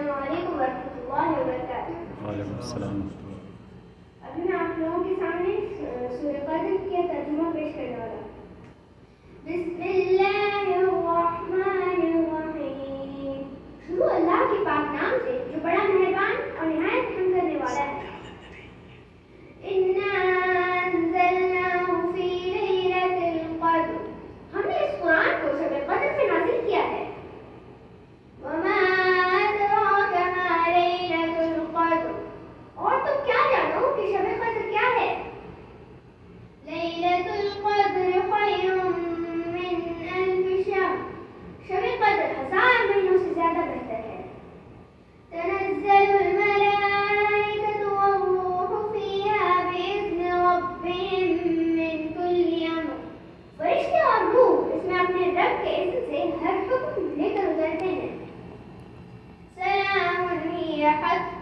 अस्सलामुअलैकुम वरहमतुल्लाहि वबरकातुहू। वालेकुम अस्सलाम। अभी मैं आप लोगों के सामने सूरह क़द्र का तर्जुमा पेश करने वाला हूँ। बिस्मिल्लाहिर्रहमानिर्रहीम। शुरू अल्लाह के पाक नाम से जो बड़ा मेहरबान और निहायत रहम करने वाला है। इन्ना अंज़लनाहु फी लैलतिल क़द्र। हमने इस कुरान को शब क़द्र में नाज़िल किया है। वमा अदराका मा लैलतुल क़द्र। और तुम क्या जानो कि शब क़द्र क्या है? लैलतुल क़द्र खैरुम मिन अल्फ शहर। शब क़द्र 1000 महीनों से ज्यादा बेहतर है। तनज़्ज़लुल मलाइकतु वर्रूहु फ़ीहा बिइज़्नि रब्बिहिम मिन कुल्लि अम्र। फरिश्ते और रूह इसमें अपने रब के इज़्न से हर हुक्म लेकर उतरते हैं। सलामुन हिय हत्ता